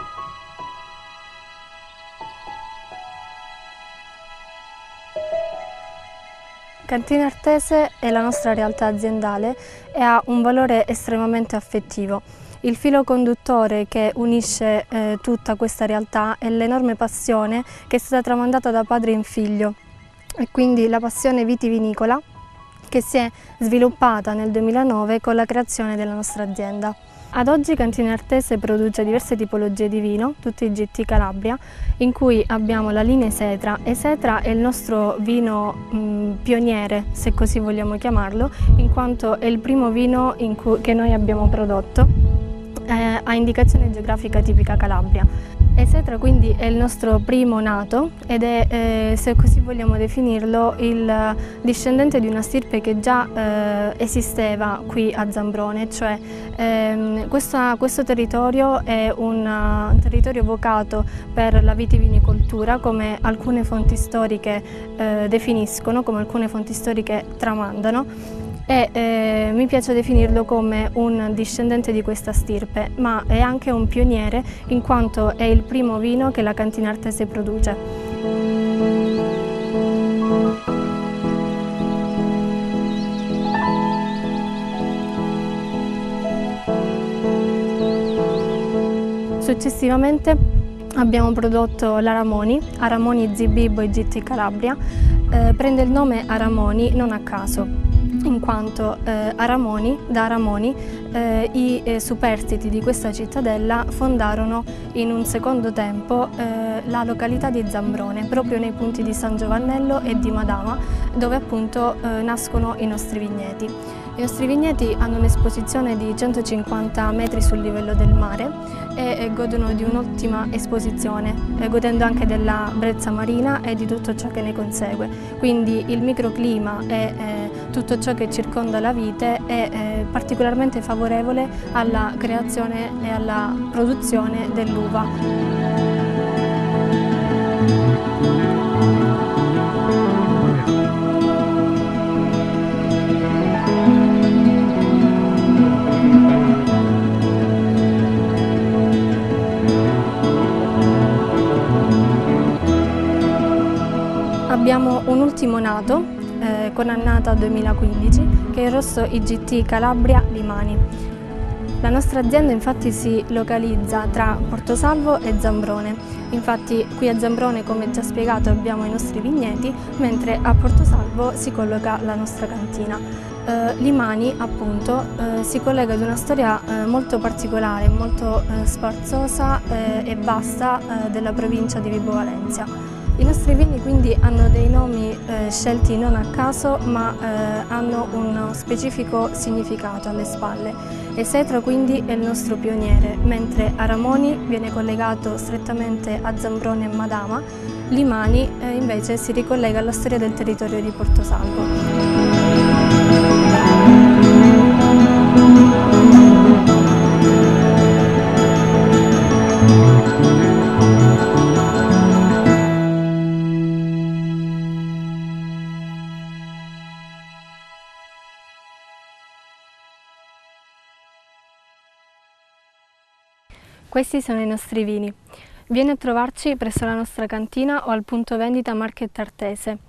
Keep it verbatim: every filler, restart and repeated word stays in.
Cantina Artese è la nostra realtà aziendale e ha un valore estremamente affettivo. Il filo conduttore che unisce eh, tutta questa realtà è l'enorme passione che è stata tramandata da padre in figlio, e quindi la passione vitivinicola che si è sviluppata nel duemilanove con la creazione della nostra azienda. Ad oggi Cantina Artese produce diverse tipologie di vino, tutti i G T Calabria, in cui abbiamo la linea Esetra. Esetra è il nostro vino mh, pioniere, se così vogliamo chiamarlo, in quanto è il primo vino in cui, che noi abbiamo prodotto eh, a indicazione geografica tipica Calabria. Esetra quindi è il nostro primo nato ed è, eh, se così vogliamo definirlo, il discendente di una stirpe che già eh, esisteva qui a Zambrone, cioè ehm, questa, questo territorio è un, un territorio vocato per la vitivinicoltura, come alcune fonti storiche eh, definiscono, come alcune fonti storiche tramandano. E eh, mi piace definirlo come un discendente di questa stirpe, ma è anche un pioniere in quanto è il primo vino che la Cantina Artese produce. Successivamente abbiamo prodotto l'Aramoni, Aramoni Zibibbo e G T Calabria. Eh, prende il nome Aramoni non a caso, in quanto eh, Aramoni, da Aramoni eh, i eh, superstiti di questa cittadella fondarono in un secondo tempo eh, la località di Zambrone, proprio nei punti di San Giovannello e di Madama, dove appunto eh, nascono i nostri vigneti. I nostri vigneti hanno un'esposizione di centocinquanta metri sul livello del mare e, e godono di un'ottima esposizione, eh, godendo anche della brezza marina e di tutto ciò che ne consegue. Quindi il microclima e eh, tutto ciò che circonda la vite è eh, particolarmente favorevole alla creazione e alla produzione dell'uva. Abbiamo un ultimo nato eh, con annata duemilaquindici che è il rosso I G T Calabria Limani. La nostra azienda infatti si localizza tra Portosalvo e Zambrone. Infatti qui a Zambrone, come già spiegato, abbiamo i nostri vigneti, mentre a Portosalvo si colloca la nostra cantina. Eh, Limani appunto eh, si collega ad una storia eh, molto particolare, molto eh, sfarzosa eh, e vasta eh, della provincia di Vibo Valentia. I nostri vini quindi hanno dei nomi eh, scelti non a caso, ma eh, hanno uno specifico significato alle spalle. Esetra quindi è il nostro pioniere, mentre Aramoni viene collegato strettamente a Zambrone e Madama, Limani eh, invece si ricollega alla storia del territorio di Portosalvo. Questi sono i nostri vini. Vieni a trovarci presso la nostra cantina o al punto vendita Market Artese.